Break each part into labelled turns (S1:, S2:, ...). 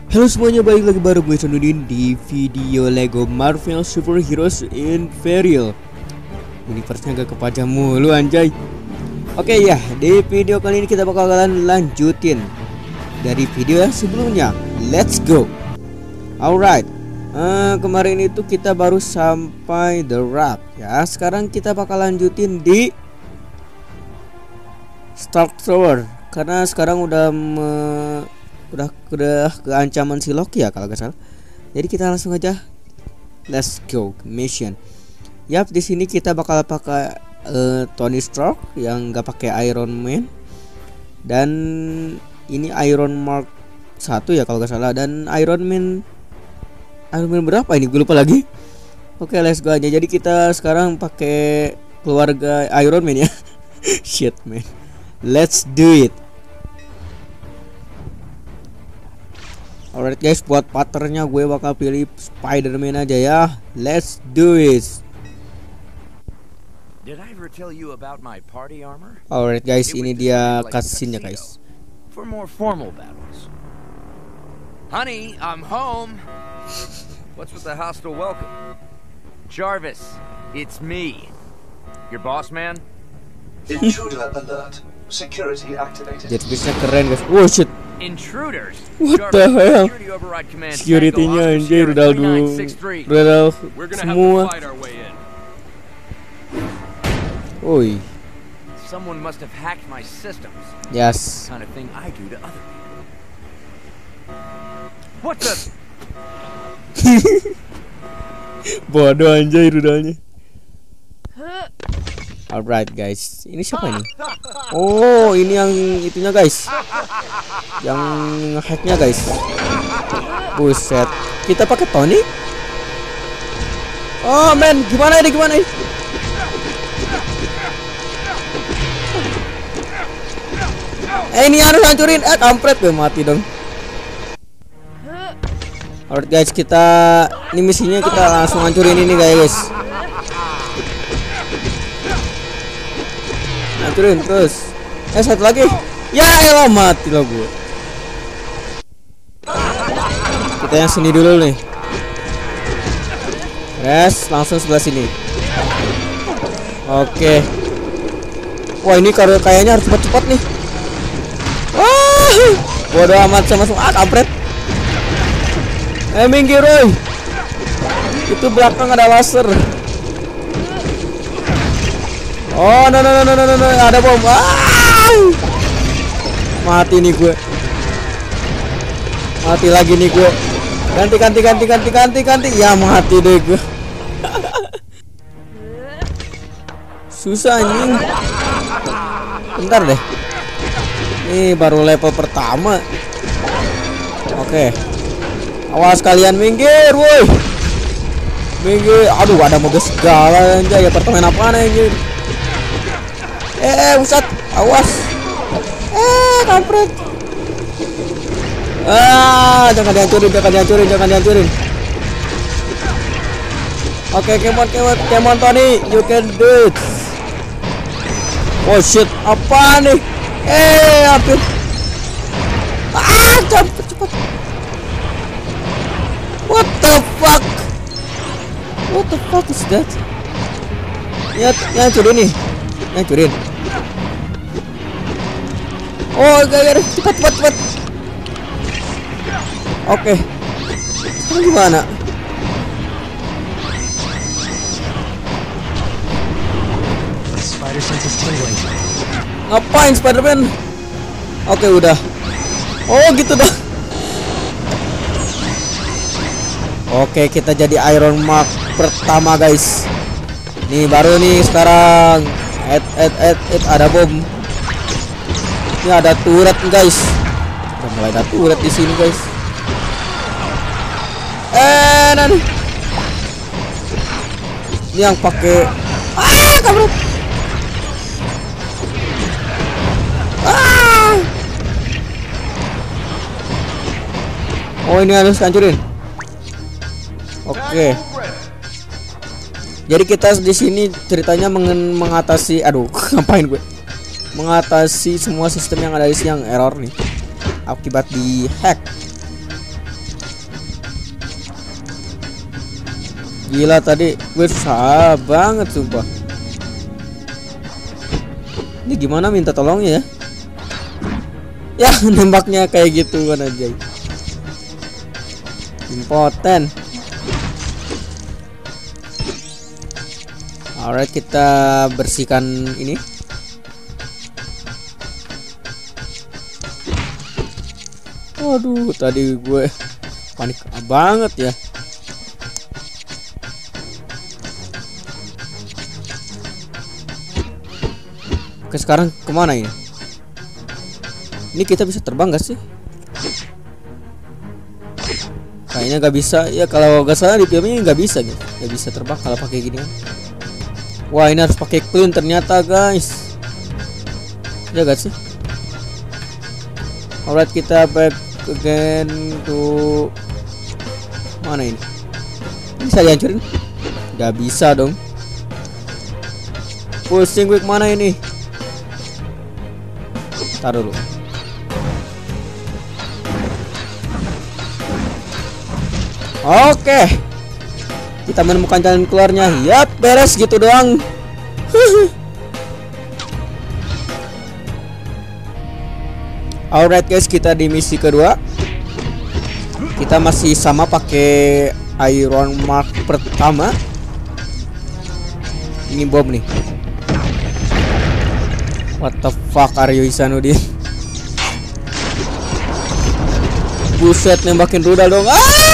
S1: Halo semuanya, balik lagi bareng gue Sanudin di video Lego Marvel Super Heroes Imperial. Universe-nya gak kepaja mulu anjay. Oke ya, di video kali ini kita bakalan lanjutin dari video yang sebelumnya. Let's go. Alright, kemarin itu kita baru sampai The Wrap ya. Sekarang kita bakal lanjutin di Stark Tower, karena sekarang udah ke ancaman si Loki ya kalau gak salah. Jadi kita langsung aja let's go mission. Yap, di sini kita bakal pakai Tony Stark yang gak pakai Iron Man, dan ini Iron Mark 1 ya kalau gak salah, dan Iron Man berapa ini gue lupa lagi. Oke, let's go aja. Jadi kita sekarang pakai keluarga Iron Man ya. Shit man, let's do it. Alright guys, buat patternnya gue bakal pilih Spider-Man aja ya. Let's do it.
S2: Did I ever tell you about my party armor?
S1: Alright guys, ini dia cutscene-nya guys.
S2: For more formal battles. Honey, I'm home. What's with the hostile welcome? Jarvis, it's me. Your boss man?
S3: Intruder alert. Security activated.
S1: Jadi bisa keren guys. Oh shit.
S2: Intruders.
S1: What the hell? Security-nya anjir udah semua. Oi.
S2: Someone must have hacked my systems.
S1: Yes.
S2: Kind of thing I do to other people. What the?
S1: Bodoh anjir rudalnya. Alright guys, ini siapa ini? Oh, ini yang itunya guys, yang hacknya guys. Buset, kita pakai Tony. Oh men, gimana ini? Ini harus hancurin. Kampret gue, mati dong. Alright guys, ini misinya kita langsung hancurin ini guys. Hancurin terus. Satu lagi. Ya elah, mati lah gue. Kita yang sini dulu nih. Yes, langsung sebelah sini. Oke. Wah, ini kayaknya harus cepat-cepat nih. Wah, bodoh amat sama kampret. Minggir woy. Itu belakang ada laser. Oh no, ada bom. Mati nih gue. Mati lagi nih gue. Ganti. Ya mati deh gue. Susah anjing. Bentar deh. Ini baru level pertama. Oke. Awas kalian, minggir woi. Minggir. Aduh, ada mobil segala anjay. Apartemen apaan anjing? Pusat, awas. Kampret. Jangan dihancurin. Oke, come on Tony, you can do it. Oh shit, apa nih? Hampir. Cepet. What the fuck is that? Ya, hancurin. Oh, gak, cepat. Oke. Sekarang gimana? Ngapain Spider-Man? Oke, udah. Oh, gitu dah. Oke, kita jadi Iron Mark pertama guys. Nih baru nih sekarang. Ada bom. Ini ada turret guys. Udah mulai ada turret di sini guys. Nanti. Ini yang pakai. Kamu. Oh, ini harus hancurin. Oke. Jadi kita di sini ceritanya mengatasi, ngapain gue? Mengatasi semua sistem yang ada di sini yang error nih. Akibat di hack. Gila tadi gue susah banget sumpah. Ini gimana minta tolongnya ya? Ya nembaknya kayak gitu kan aja. Impoten. Alright, kita bersihkan ini. Waduh, tadi gue panik banget ya. Oke, sekarang kemana ini? Ini kita bisa terbang gak sih? Kayaknya nggak bisa ya, kalau nggak salah di film ini nggak bisa gitu, nggak bisa terbang kalau pakai gini kan. Wah, ini harus pakai clean ternyata guys. Ya gak sih? Alright, kita back again to mana ini? Bisa dihancurin? Gak bisa dong. Pusing gue kemana ini? Taruh dulu. Oke, kita menemukan jalan keluarnya. Yap, beres gitu doang. Alright guys, kita di misi kedua. Kita masih sama pakai Iron Mark pertama. Ini bom nih. What the fuck are you, Isanuddin? Buset, nembakin rudal dong.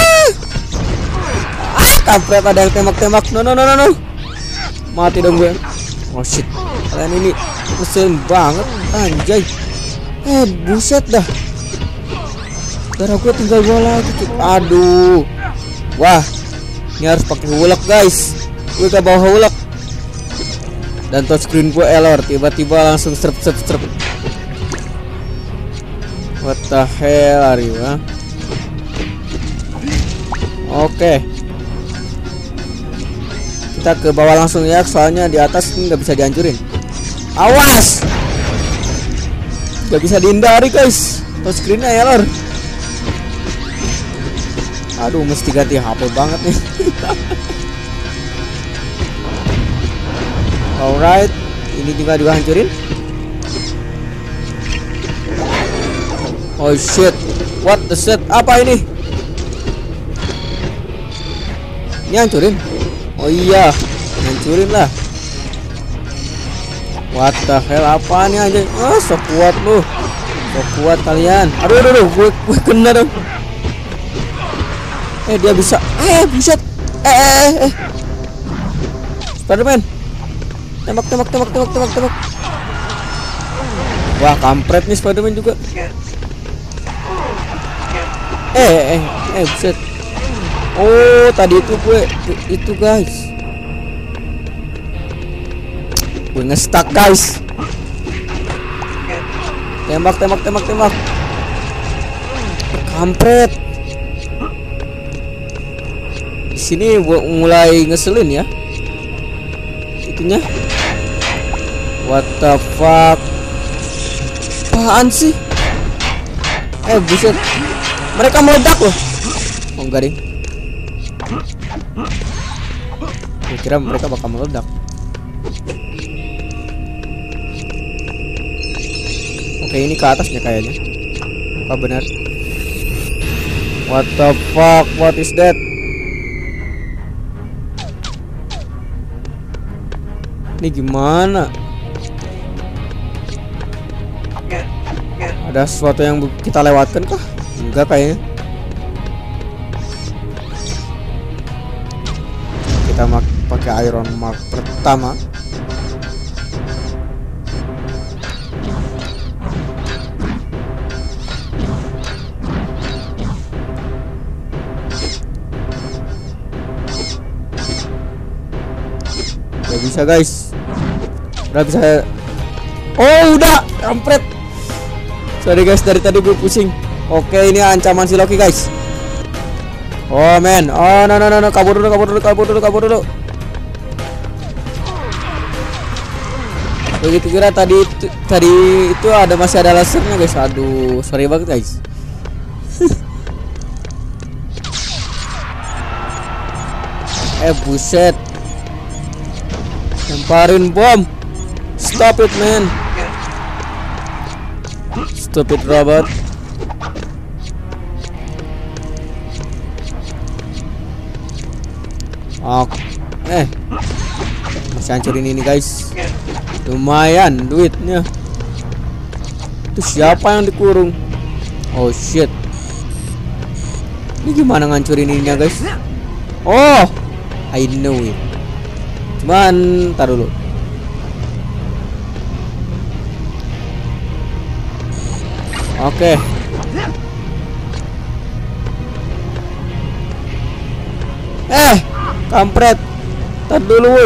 S1: Kampret, ada yang tembak-tembak. No. Mati dong gue. Oh shit, kalian ini mesin banget anjay. Buset dah. Darah gue tinggal 2 lagi. Aduh. Wah, ini harus pakai hulak guys. Gue gak bawa hulak. Dan touchscreen gue error, tiba-tiba langsung strep. What the hell are you, huh? Oke. Kita ke bawah langsung ya, soalnya di atas ini nggak bisa dihancurin. Awas, nggak bisa dihindari guys, touchscreennya error. Aduh, mesti ganti HP banget nih. Alright, ini juga dihancurin. Oh shit, what the shit? Apa ini? Ini hancurin. Oh iya, hancurin lah. What the hell, apa nih aja? Oh, so kuat lu. So kuat kalian. Aduh, gue kena dong. Dia bisa. Buset. Spiderman. Tembak. Wah, kampret nih Spiderman juga. Buset. Oh, tadi itu gue itu guys. Gue nge-stuck guys. Tembak. Kampret. Di sini gue mulai ngeselin ya. Itunya. What the fuck? Apaan sih? Buset. Mereka meledak loh. Oh enggak ding. Gue kira mereka bakal meledak. Oke, ini ke atasnya kayaknya. Apa benar? What the fuck? What is that? Ini gimana? Ada sesuatu yang kita lewatkan kah? Enggak kayaknya. Kita pakai Iron Mark pertama. Gak bisa guys. Udah bisa. Oh udah, kampret. Sorry guys, dari tadi gue pusing. Oke, ini ancaman si Loki guys. Oh man, oh no, kabur dulu. Begitu kira tadi itu masih ada lasernya guys. Aduh, sorry banget guys. Buset. Lemparin bom. Stop it, man. Stupid robot. Oke. Masih hancurin ini, guys. Lumayan duitnya. Itu siapa yang dikurung? Oh shit. Ini gimana ngancurin ininya, guys? Oh, I know it. Cuman tar dulu. Oke. Kampret. Tar dulu, woy.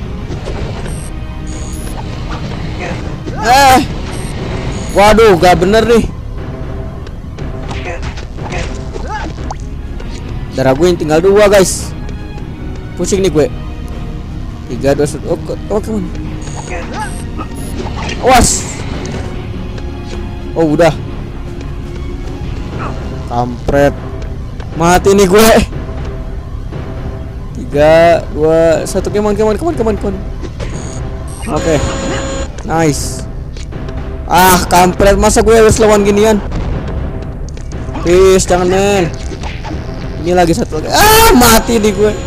S1: Waduh, gak bener nih. Darah gue yang tinggal 2, guys. Pusing nih gue. 3, 2, 1. Oke. Awas. Oh, udah. Kampret. Mati nih gue. 3, 2, 1. Come on. Oke. Nice. Kampret, masa gue harus lawan ginian? Please, jangan, men. Ini lagi satu lagi. Mati nih gue.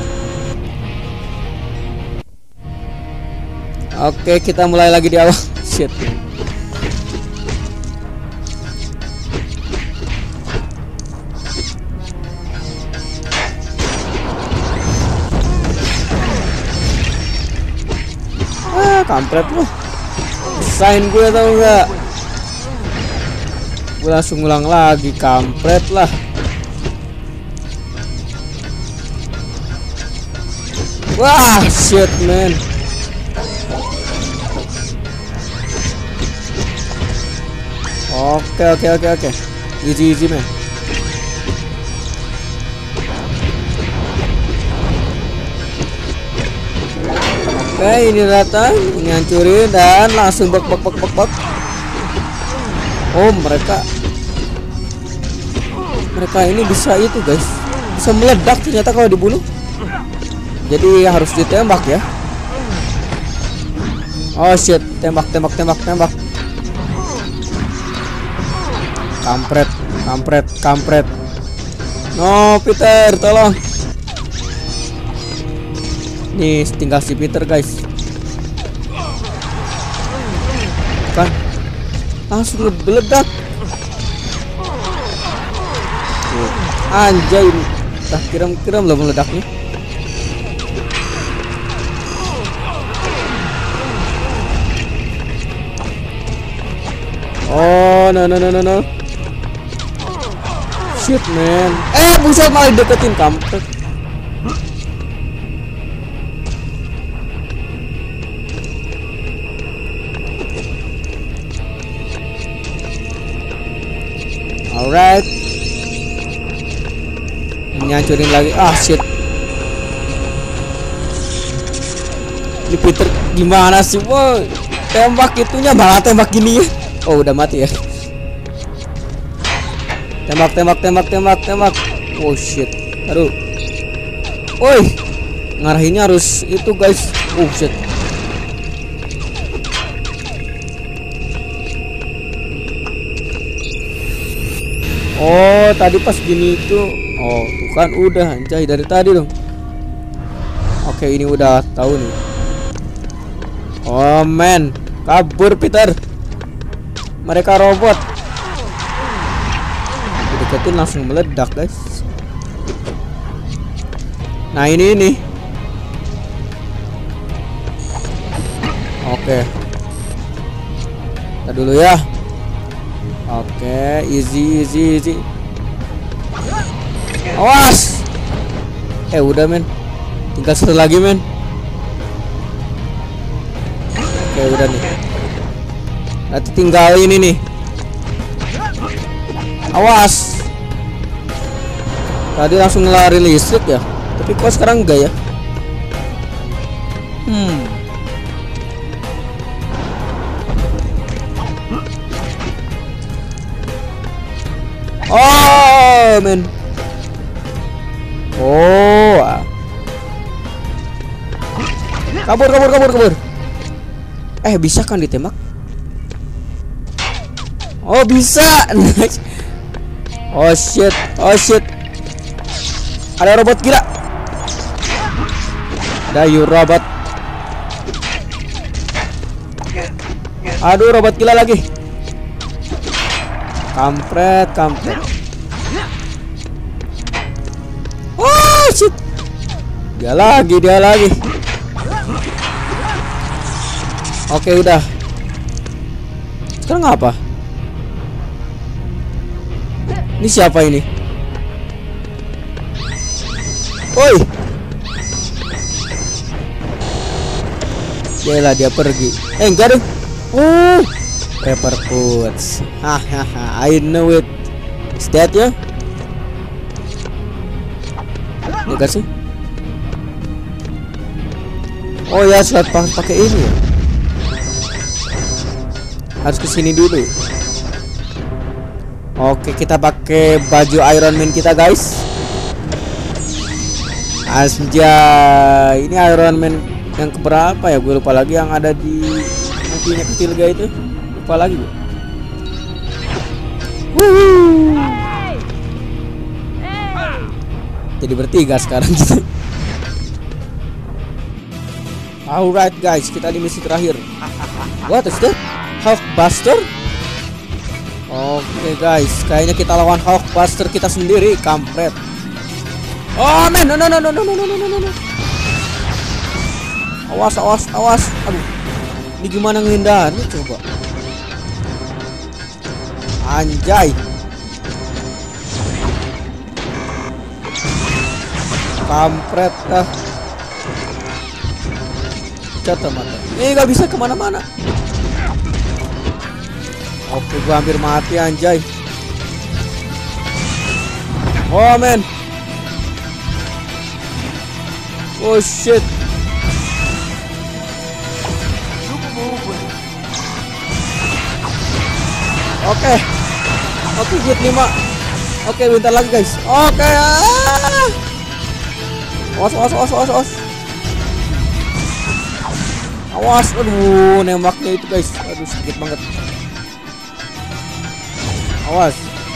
S1: Oke, kita mulai lagi di awal. Shit. Kampret lu. Sign gue tau nggak? Gue langsung ngulang lagi, kampret lah. Wah, shit, man. Oke. Easy, man. Oke, ini datang, ini hancurin dan langsung bak. Oh, mereka ini bisa itu, guys. Bisa meledak ternyata kalau dibunuh. Jadi harus ditembak ya. Oh shit, tembak. Kampret. No, Peter, tolong. Nih, tinggal si Peter, guys. Kan langsung meledak. Anjay, tak kira belum meledaknya. Oh, no. Shit, man. Buset, malah deketin, kampret. Alright. Nyancurin lagi. Shit. Ini Peter gimana sih, boy? Tembak itunya malah tembak gini ya. Oh, udah mati ya. Tembak. Oh shit. Aduh. Woi. Ngarahinnya harus itu, guys. Oh shit. Oh, tadi pas gini itu. Oh, tuh kan udah anjay dari tadi dong. Oke, ini udah tahu nih. Oh man, kabur Peter. Mereka robot. Deketin langsung meledak, guys. Nah, ini. Oke. Kita dulu ya. Oke, easy. Awas. Udah, men. Tinggal satu lagi, men. Oke, udah nih. Nanti tinggal ini nih. Awas. Tadi langsung ngelarin listrik ya. Tapi kok sekarang enggak ya? Oh, men. Oh. Kabur. Bisa kan ditembak? Oh bisa. Nice. Oh shit. Ada robot gila. Ada robot. Aduh, robot gila lagi. Kampret. Oh shit. Dia lagi. Oke, udah. Sekarang apa? Ini siapa ini? Oi. Yalah, dia pergi. Enggak deh. Pepper Potts. Hahaha, I know it. Is that ya? Enggak sih? Oh ya, slot pakai ini ya. Harus kesini dulu. Oke, kita pakai baju Iron Man kita, guys. Anjay, ini Iron Man yang keberapa ya? Gue lupa lagi, yang ada di mobilnya kecil guys itu. Lupa lagi gue. Jadi bertiga sekarang gitu. Alright guys, kita di misi terakhir. What is that? Hulkbuster? Oke guys, kayaknya kita lawan Hulkbuster kita sendiri, kampret. Oh man, no. Awas. Aduh. Ini gimana ngehindarnya coba? Anjay. Kampret dah. Jatuh mata. Ini gak bisa kemana-mana. Oke, gua hampir mati anjay. Oh man. Oh shit. Oke, hit 5. Oke, bentar lagi guys. Oke. Awas. Aduh, nembaknya itu guys. Aduh, sakit banget. Awas.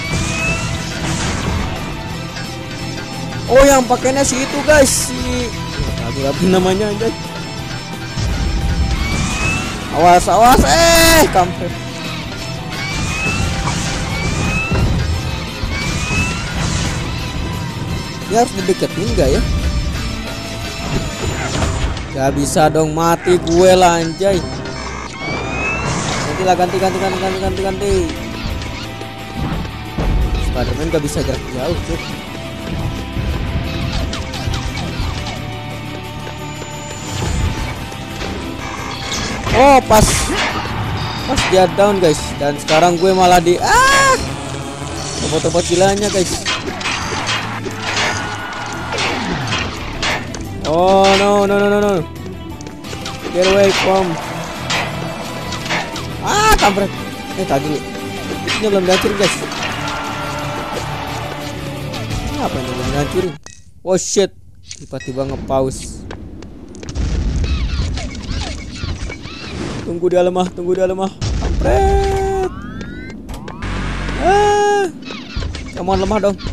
S1: Oh, yang pakainya si itu guys. Apa namanya anjay. Awas. Kampret. Dia harus dideketin enggak ya? Gak bisa dong, mati gue lah anjay. Nanti lah ganti. Spiderman gak bisa jarak jauh cuy. Oh pas dia down guys. Dan sekarang gue malah di robot gilanya guys. Oh no. Get away from. Kampret. Tadi dulu. Ini belum dihancurin guys. Apa yang belum dihancurin? Oh shit. Tiba-tiba nge-pause. Tunggu dia lemah. Kampret. Come on, lemah dong.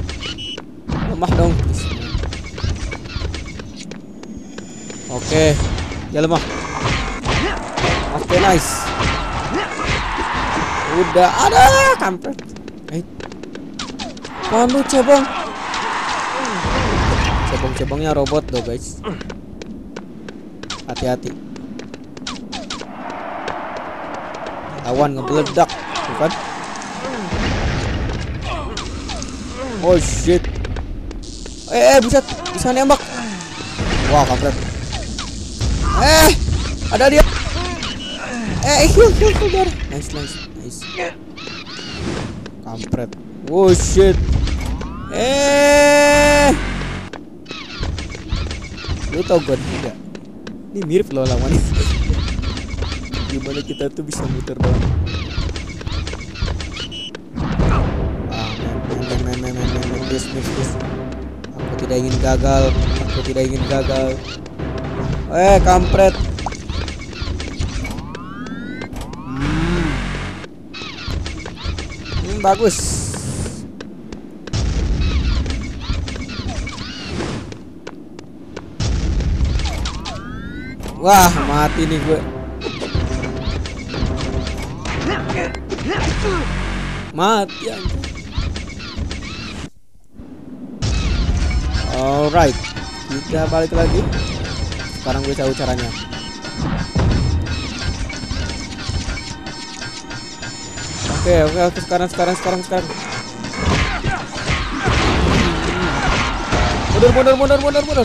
S1: Oke, dia lemah. Oke, nice. Udah ada kampret. Lu cebong. Cebongnya robot loh guys. Hati-hati. Lawan ngebeledak, bukan? Oh shit. Bisa nembak. Wah, kampret. Ada dia. Heal. Nice. Kampret. Oh shit. Lu tau gue tidak? Ini mirip loh lawannya. Gimana kita tuh bisa muter doang. Please. Aku tidak ingin gagal. Kampret. bagus. Wah, mati nih gue. Mati anjir. Alright, kita balik lagi. Sekarang gue tahu caranya. Oke, sekarang. Mundur.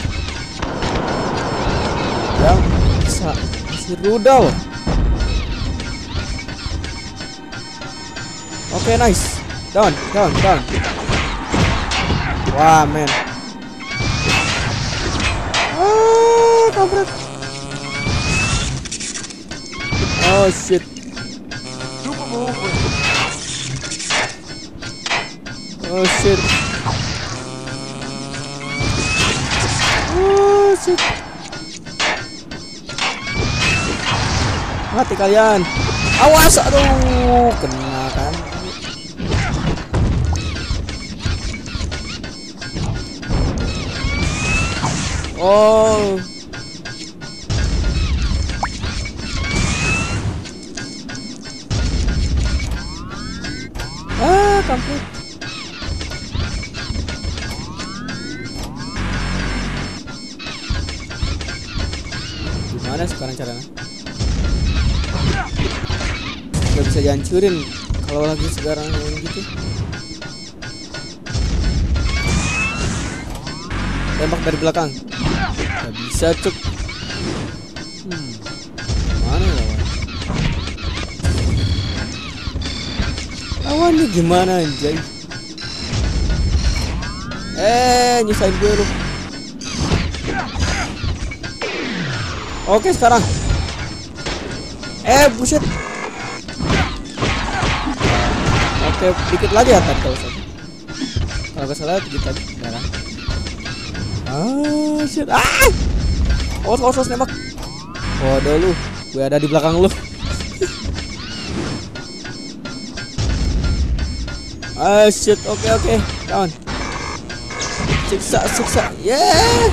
S1: Yang bisa masih rudal. Oke, nice. Down. Wah, men. Kampret. Oh shit. Oh shit. Mati kalian. Awas, aduh, kena kan. Oh. Kampret. Gimana sekarang caranya? Gak bisa dihancurin kalau lagi sekarang gitu. Tembak dari belakang. Gak bisa cuk. Mana lawan? Lawannya gimana anjay? Nyusahin gue lu. Oke sekarang. Buset. Oke, dikit lagi ya tadi kalau salah. Kalau gak salah dikit lagi. Sekarang. Shit. Awas nembak. Waduh lu, gue ada di belakang lu. Shit. Oke. Down. Siksa. Yeah.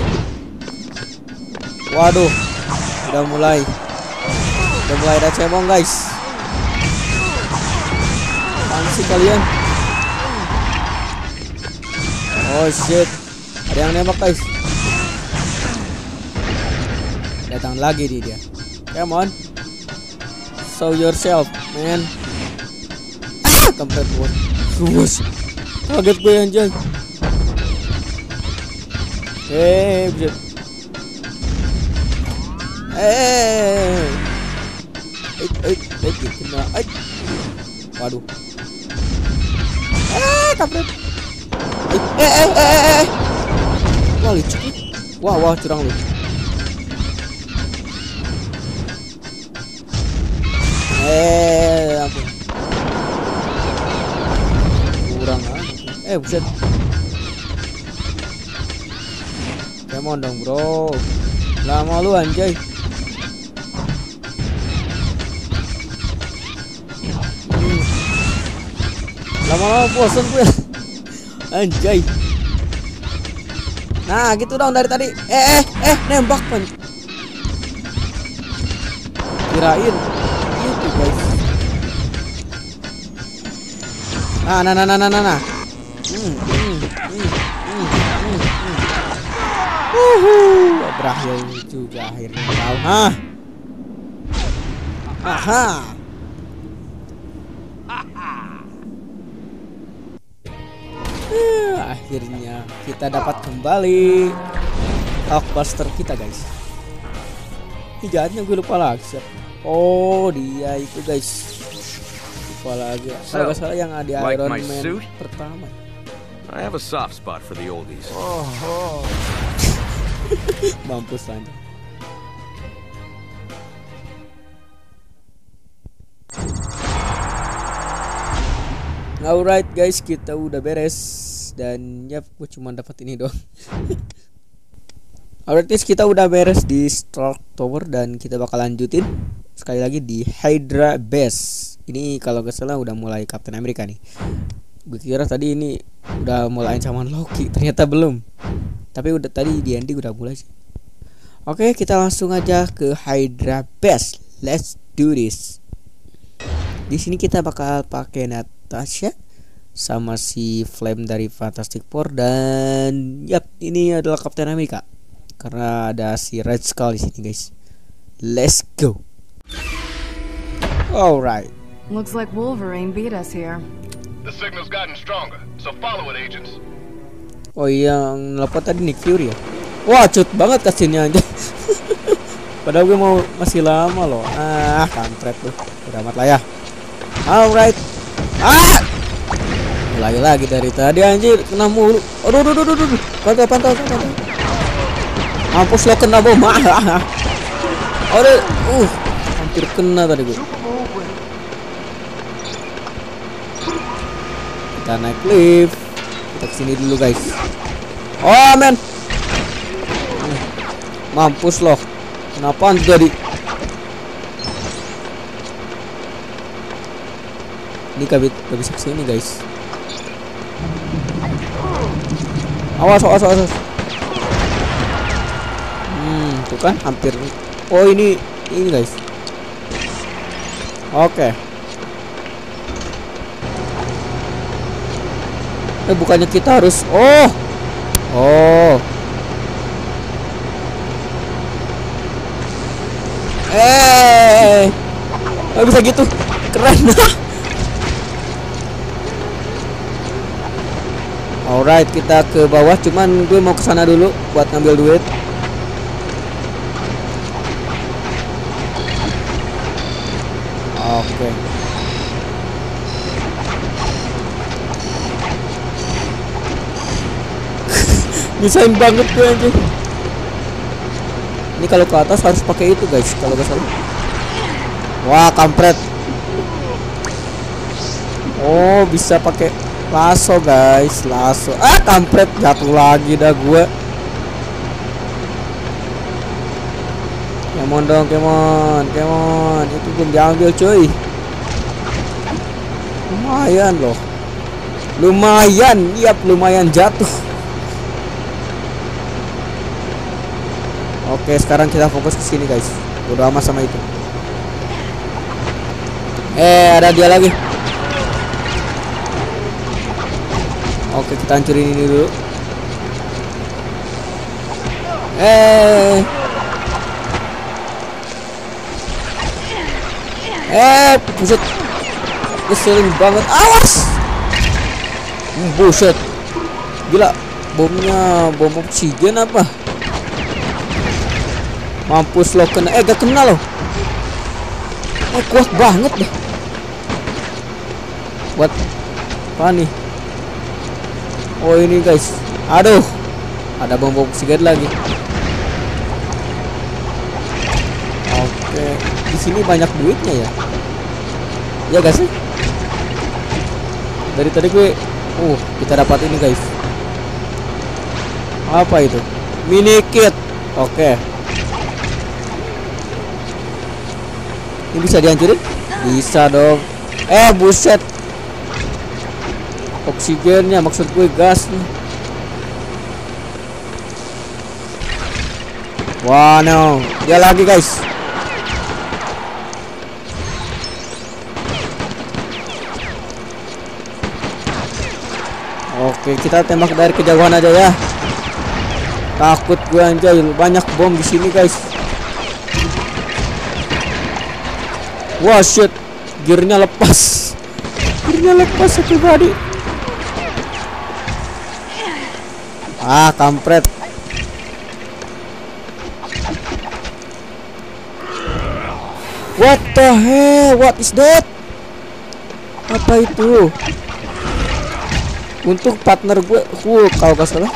S1: Waduh. Udah mulai ada cemong guys. Apaan kalian? Oh shit. Ada yang nembak guys. Datang lagi dia. Come on. Show yourself, man. Kampret gue. Kaget gue anjay. Buset. Waduh. Kampret. Wah, licik. Wah, curang lu. Ampun. Kurang aja. Buset. Come on dong, bro. Lama lu anjay. Lama-lama bosan gue. Anjay. Nah, gitu dong dari tadi. Nembak pan. Kirain itu guys. Nah. Berakhir juga akhirnya kau. Akhirnya kita dapat kembali Hulkbuster kita guys. Jahatnya gue lupa lagi. Oh dia itu guys. Lupa lagi. Kalau nggak salah yang ada Iron Man pertama.
S2: I have a soft spot for the oldies.
S1: Mampus aja. Alright guys, kita udah beres dan ya gue cuma dapat ini doang. Alright guys, kita udah beres di Stark Tower dan kita bakal lanjutin sekali lagi di Hydra Base. Ini kalau gak salah udah mulai Captain America nih. Gue kira tadi ini udah mulai ancaman Loki, ternyata belum. Tapi udah tadi di ending udah mulai sih. Oke, kita langsung aja ke Hydra Base. Let's do this. Di sini kita bakal pakai Natasha sama si Flame dari Fantastic Four, dan yap, ini adalah Captain America karena ada si Red Skull di sini, guys. Let's go. Alright.
S4: Looks like Wolverine beat us here.
S5: The signal's gotten stronger, so follow it, agents.
S1: Oh iya, yang nelpon tadi Nick Fury ya. Wah, cut banget kasihnya aja. Padahal gue mau masih lama loh. Ah, kampret tuh. Udah amat lah ya. Alright. Ah! Mulai lagi dari tadi anjir, kena mulu. Aduh. Pantau. Mampus lo, kena bom. Aduh, hampir kena tadi gue. Kita naik lift. Kita kesini dulu, guys. Oh men, mampus loh. Kenapa jadi? Ini gak bisa kesini, guys. Awas. Tuh kan hampir. Oh ini guys. Oke. Bukannya kita harus. Oh. Nggak bisa gitu. Keren. Alright, kita ke bawah. Cuman gue mau kesana dulu buat ngambil duit. Oke. Bisain banget gue aja. Ini kalau ke atas harus pakai itu, guys, kalau gak salah. Wah, kampret. Oh, bisa pakai lasso, guys. Lasso. Ah, kampret, jatuh lagi dah gue. Come on dong, come on. Itu belum diambil, cuy. Lumayan loh. Lumayan jatuh. Oke, sekarang kita fokus ke sini, guys. Udah amat sama itu. Ada dia lagi. Oke, kita hancurin ini dulu. Buset. Keselin banget. Awas. Buset. Gila, bomnya bom oksigen apa? Mampus lo, kena. Gak kena lo. Kuat banget deh. Buat apa nih? Oh ini, guys. Aduh, ada bom oksigen lagi. Oke, di sini banyak duitnya ya. Ya guys. Dari tadi gue, kita dapat ini, guys. Apa itu? Mini kit. Oke. Ini bisa dihancurin? Bisa dong. Buset. Oksigennya, maksud gue gas nih. Wah, no. Dia lagi, guys. Oke, kita tembak dari kejauhan aja ya. Takut gue anjay, banyak bom di sini, guys. Wah, shit. Gearnya lepas. Satu body. Ah, kampret. What the hell? What is that? Apa itu? Untuk partner gue Hulk kalau gak salah.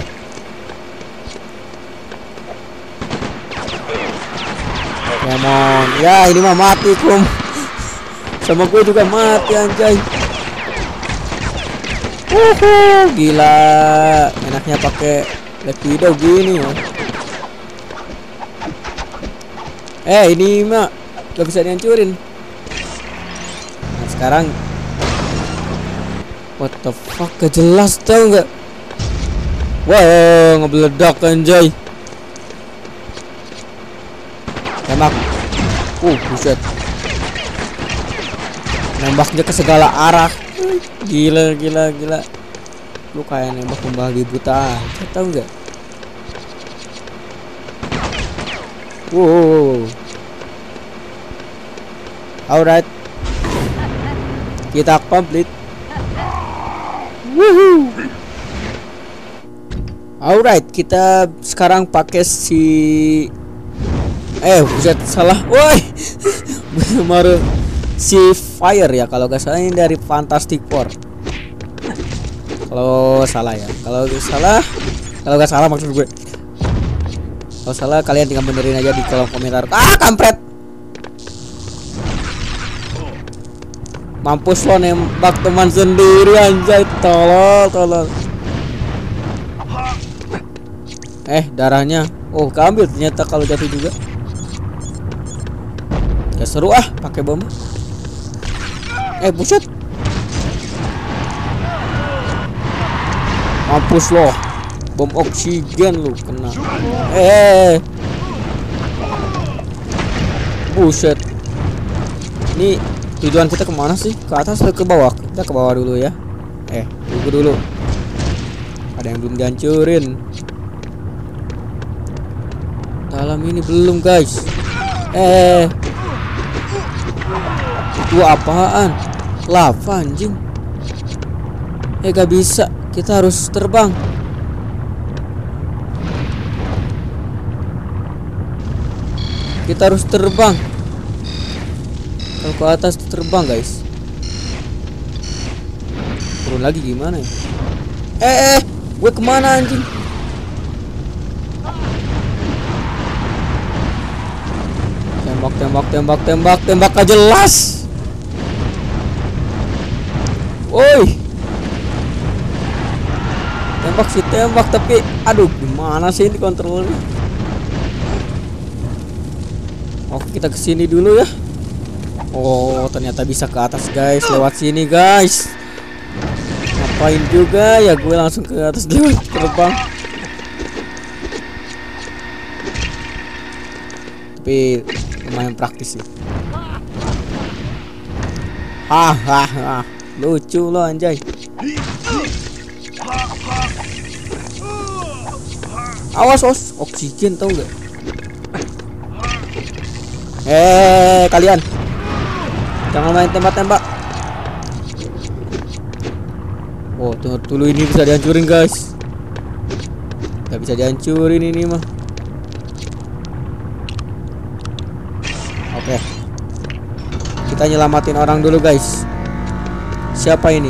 S1: Come on. Ya, ini mah mati, kum. Sama gue juga mati, anjay. Gila. Enaknya pakai Black Widow gini ya. Ini mah gak bisa dihancurin. sekarang what the fuck, gak jelas tau nggak? Wah, ngebeledak anjay. Tembak. Buset. Nembaknya ke segala arah. Gila. Lu kayak nembak kembali buta aja, tau nggak? Wow. Alright. Kita complete. Woohoo. Alright, kita sekarang pakai si buset, salah. Woi. Baru si Fire ya kalau gak salah, ini dari Fantastic Four. Kalau salah ya. Kalau gak salah maksud gue. Kalau salah kalian tinggal benerin aja di kolom komentar. Kampret. Mampus lo nembak teman sendiri anjay, tolol. Darahnya. Keambil ternyata kalau jatuh juga. Gak seru pakai bom. Buset. Mampus lo. Bom oksigen lu kena. Buset. Ini tujuan kita kemana sih? Ke atas atau ke bawah? Kita ke bawah dulu ya. Tunggu dulu. Ada yang belum dihancurin. Dalam ini belum guys. Itu apaan? Lava anjing. Gak bisa. Kita harus terbang. Kalau ke atas terbang guys. Turun lagi gimana ya? Gue kemana anjing? Tembak gak jelas. Woi. Tembak tapi aduh gimana sih ini kontrolnya? Oke, kita kesini dulu ya. Ternyata bisa ke atas guys, lewat sini guys. Ngapain juga ya gue langsung ke atas lewat terbang. Tapi lumayan praktis sih. Lucu lo anjay. Awas oksigen tau gak? Kalian jangan main tembak-tembak. Tunggu dulu, ini bisa dihancurin guys. Gak bisa dihancurin ini mah. Oke. Kita nyelamatin orang dulu guys. Siapa ini?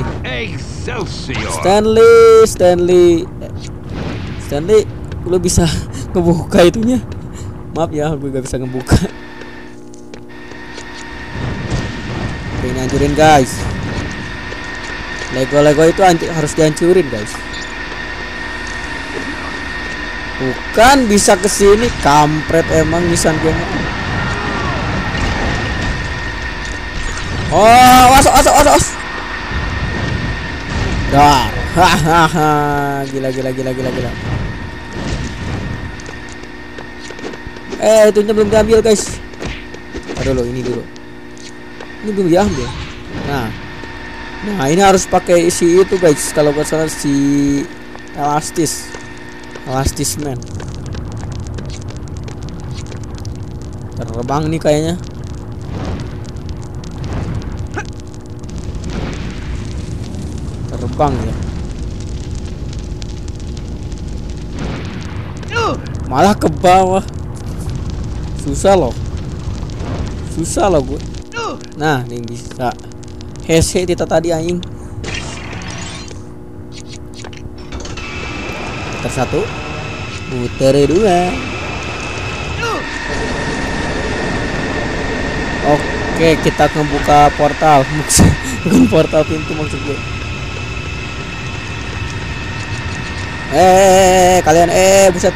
S1: Stanley, lu bisa ngebuka itunya? Maaf ya, gue gak bisa ngebuka. Ini hancurin guys. Lego itu harus dihancurin guys. Bukan bisa kesini, kampret emang nisan gue. Awas. Dah. Gila. Itunya belum diambil guys. Ini dulu. Ini belum diambil. Nah ini harus pakai isi itu guys. Kalau nggak salah si elastis man. Terbang nih kayaknya. Terbang ya. Malah ke bawah. Susah loh gue. Nah ini bisa. Hese kita tadi anjing. Putar 1, putar 2. Oke, kita ngebuka portal. Bukan portal, pintu maksud gue. Kalian buset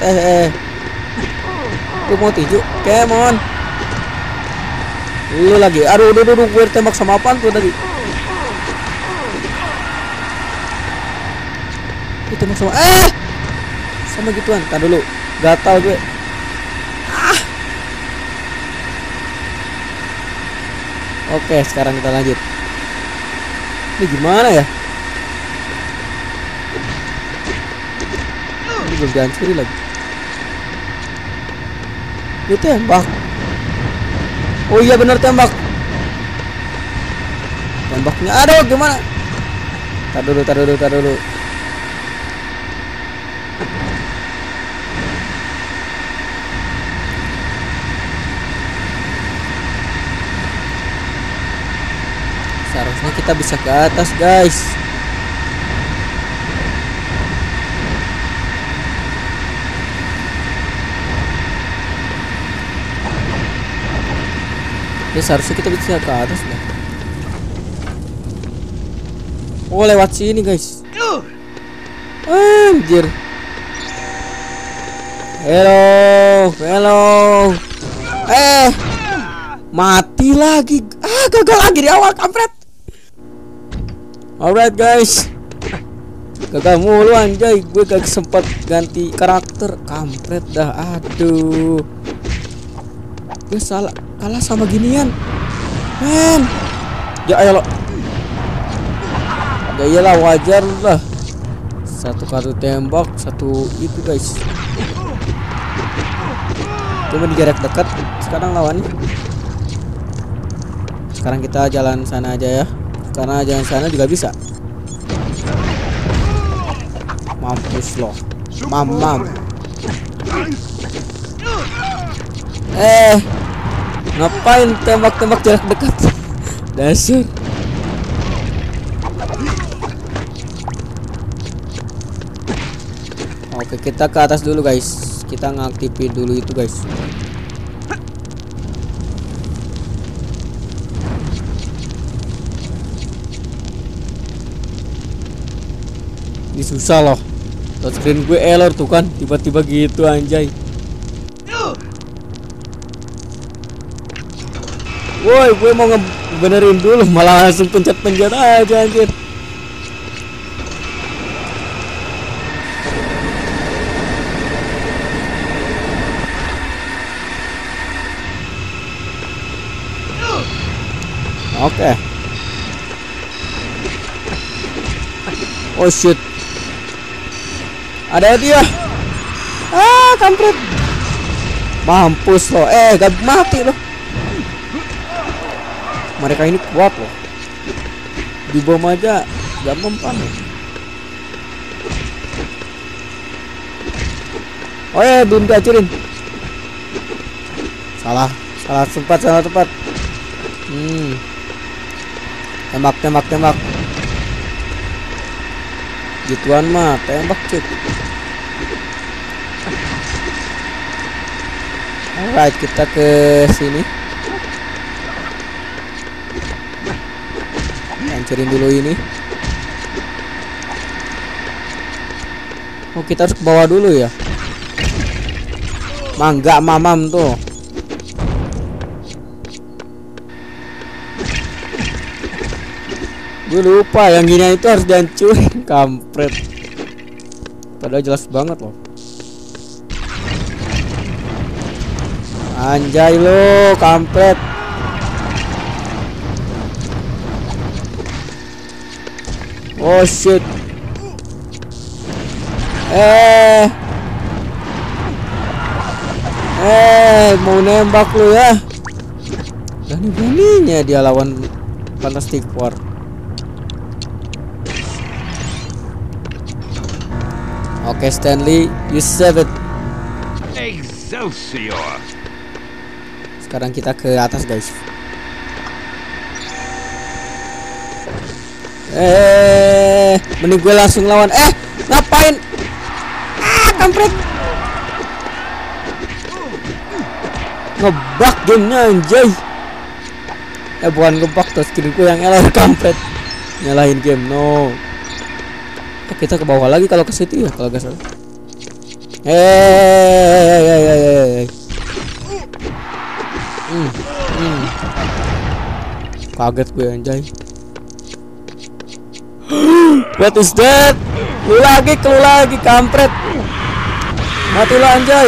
S1: Lu mau tinju? Come on. Lu lagi. Aduh, gue tembak sama apaan tuh tadi? Itu sama sama gituan. Tar dulu. Gatal gue. Oke, sekarang kita lanjut. Ini gimana ya? Ini belum dihancurin lagi. Ini tembak. Oh iya bener tembak. Tembaknya aduh gimana? Tar dulu. Seharusnya kita bisa ke atas, guys. Ya seharusnya kita bisa ke atas lah. Oh lewat sini, guys. Anjir. Hello. Mati lagi. Gagal lagi di awal, kampret. Alright guys, gagal mulu anjay. Gue gak sempat ganti karakter, kampret dah. Aduh, gue kalah sama ginian, men. Ya ayolah. Ya iyalah, wajar lah. Satu kartu tembak, satu itu guys. Cuma di jarak dekat. Sekarang lawannya. Sekarang kita jalan sana aja ya. Karena jalan sana juga bisa. Mampus loh. Mamam. Ngapain tembak-tembak jarak dekat? Dasar. Oke, kita ke atas dulu guys. Kita ngaktifin dulu itu guys. Ini susah loh. Touchscreen gue error tuh kan, tiba-tiba gitu anjay. Woi, gue mau ngebenerin dulu malah langsung pencet-pencet aja anjir. Oke. Oh shit. Ada dia. Kampret. Mampus loh. Gak mati loh. Mereka ini kuat loh. Di bom aja gak mempan. Oh belum dihancurin. Salah tempat. Tembak. Gituan mah tembak cuk. Alright, kita ke sini. Hancurin dulu ini. Oh, kita harus ke bawah dulu ya. Mangga mamam tuh. Gue lupa yang gini itu harus dihancurin, kampret. Padahal jelas banget loh. Anjay lo, kampret. Oh shit. Mau nembak lu ya. Berani-beraninya dia lawan Fantastic Four. Oke, Stanley, you save it.
S5: Excelsior.
S1: Sekarang kita ke atas, guys. Mending gue langsung lawan. Ngapain? Kampret. Ngebug gamenya anjay. Bukan ngebug, tuh screen gue yang error, kampret. Nyalahin game, no. Kita ke bawah lagi kalau ke situ ya, kalau gak salah. Kaget gue anjay. What is that? Lu lagi kampret. Mati lo anjay.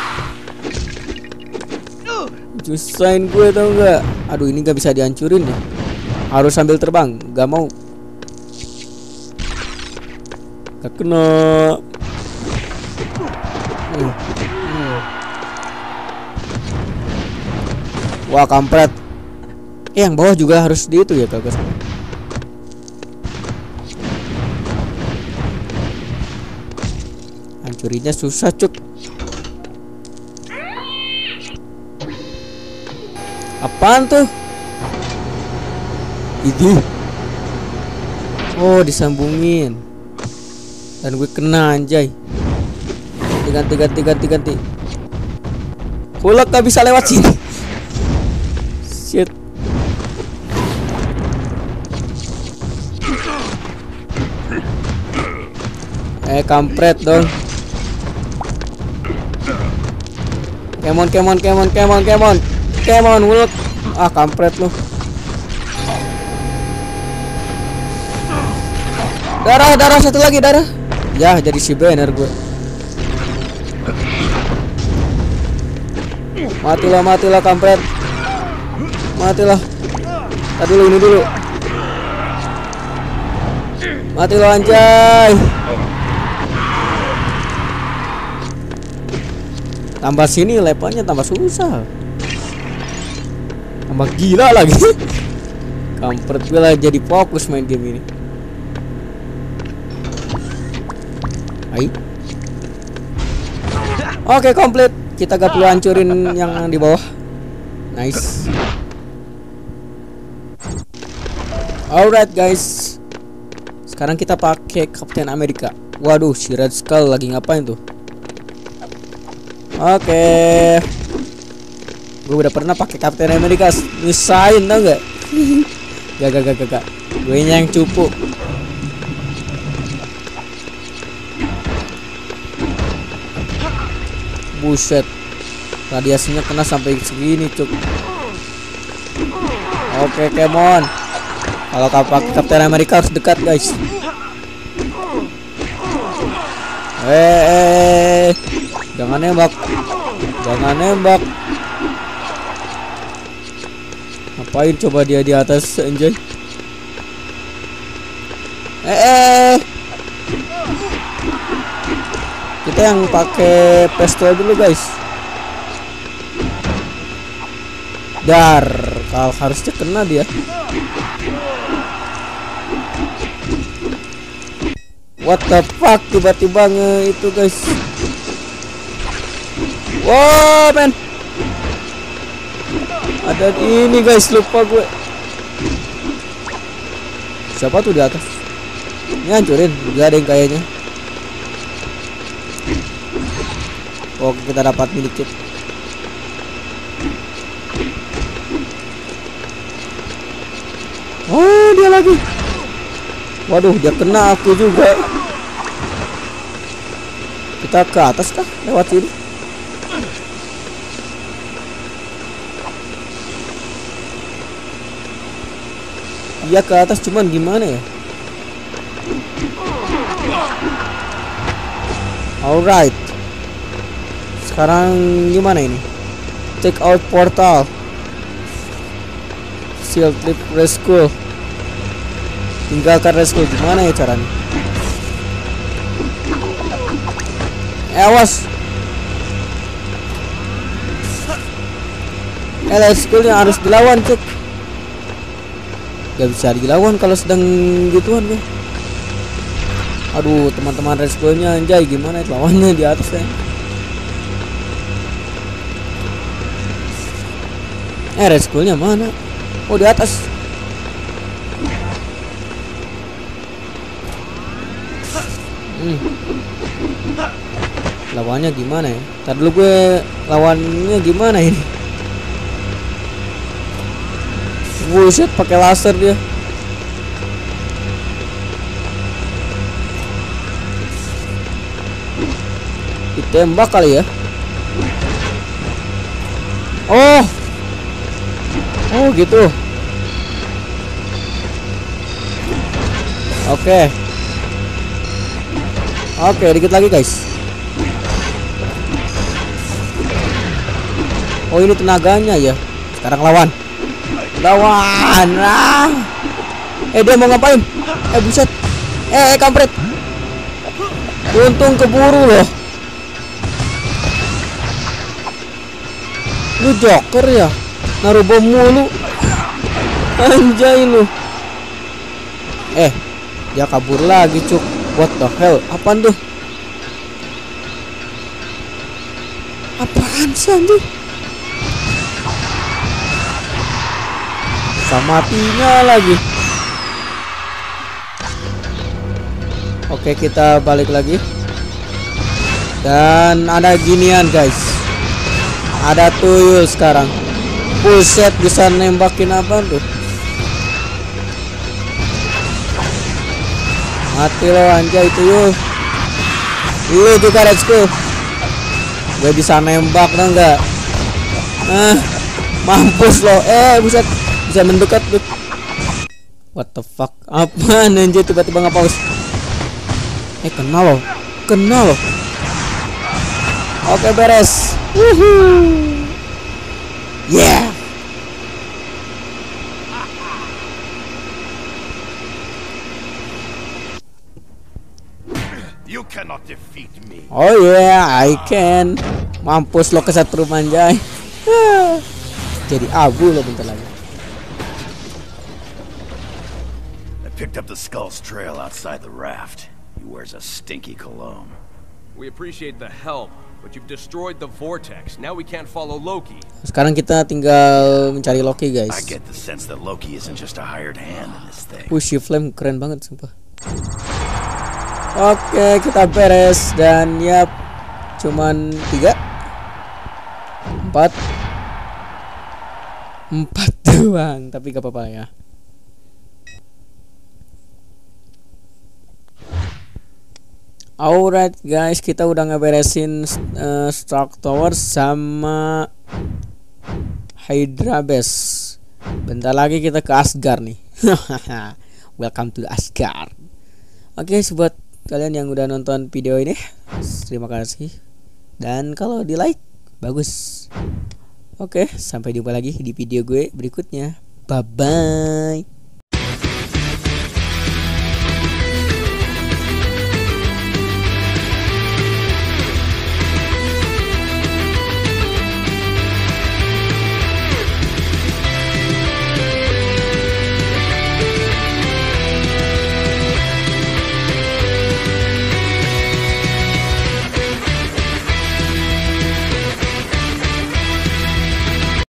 S1: Jusain gue tau nggak? Aduh ini nggak bisa dihancurin ya. Harus sambil terbang. Gak mau. Gak kena. Wah kampret. Yang bawah juga harus di itu ya kalau nggak salah. Hancurinya susah cuk. Apaan tuh? Itu. Oh disambungin. Dan gue kena anjay. Ganti. Kulak gak bisa lewat sini. Shit. Kampret dong. Kemon, Hulk. Ah, kampret lu. Darah satu lagi, darah. Ya, jadi si banner gue. Matilah kampret. Matilah. Tadi dulu ini dulu. Matilah anjay. Tambah sini levelnya tambah susah. Tambah gila lagi. Kampret gue lah jadi fokus main game ini. Hai. Oke, komplit. Kita gak perlu hancurin yang di bawah. Nice. Alright guys. Sekarang kita pakai Captain America. Waduh, si Red Skull lagi ngapain tuh? Oke. Gue udah pernah pakai Captain America, nyusahin tau gak? Gak. Gue yang cupu. Buset. Radiasinya kena sampai segini cuk. Oke, come on. Kalau pakai Captain America harus dekat guys. Jangan nembak. Ngapain coba dia di atas anjay? Kita yang pakai pistol dulu guys. Kalau harusnya kena dia. What the fuck, tiba-tiba itu guys. Wow men, ada ini guys, lupa gue. Siapa tuh di atas? Ini hancurin, gak ada yang kayaknya. Oke, kita dapat milik kit. Oh, dia lagi. Waduh, dia kena aku juga. Kita ke atas kah? Lewat sini. Iya ke atas, cuman gimana ya? Alright. Sekarang gimana ini? Take out portal. Shield trip rescue. Tinggalkan rescue, gimana ya caranya? Awas. Rescue-nya harus dilawan cek. Gak bisa dilawan kalau sedang gituan ya. Aduh, teman-teman rescue-nya anjay, gimana lawannya di atas ya? Rescue-nya mana? Oh, di atas. Lawannya gimana ya? Ntar dulu gue lawannya gimana ini? Buset, pakai laser dia. Ditembak kali ya? Oh gitu. Oke. Oke, dikit lagi guys. Oh ini tenaganya ya. Sekarang lawan. Ah. Dia mau ngapain? Buset. Kampret. Untung keburu loh. Lu joker ya? Naruh bom mulu. Anjay lu. Dia kabur lagi cuk. What the hell? Apaan tuh? Apaan sih anjing? Sama matinya lagi. Oke, kita balik lagi. Dan ada ginian guys. Ada tuyul sekarang. Buset, bisa nembakin apa tuh? Mati lo anjay tuyul. Lu juga let's go. Gue bisa nembak dong enggak? Mampus lo. Buset. Bisa mendekat tuh. What the fuck? Apaan anjir tiba-tiba nge-pause? Kena loh. Oke, beres. Woohoo. Yeah.
S5: You cannot defeat me.
S1: Oh yeah, I can. Mampus lo kesetrum anjay. Jadi abu lo bentar lagi.
S5: Picked up the skull's trail outside the raft. He wears a stinky cologne.
S6: We appreciate the help, but you've destroyed the vortex. Now we can't follow Loki.
S1: Sekarang kita tinggal mencari Loki, guys.
S5: I get the sense that Loki isn't just a hired hand in this thing.
S1: Pushy Flame keren banget sumpah. Oke, kita beres dan yap cuman 3 4 doang, tapi gak apa-apa ya. Alright guys, kita udah ngeberesin Stark Tower sama Hydra Base. Bentar lagi kita ke Asgard nih. Welcome to Asgard. Oke, buat kalian yang udah nonton video ini, terima kasih. Dan kalau di like, bagus. Oke, sampai jumpa lagi di video gue berikutnya. Bye bye.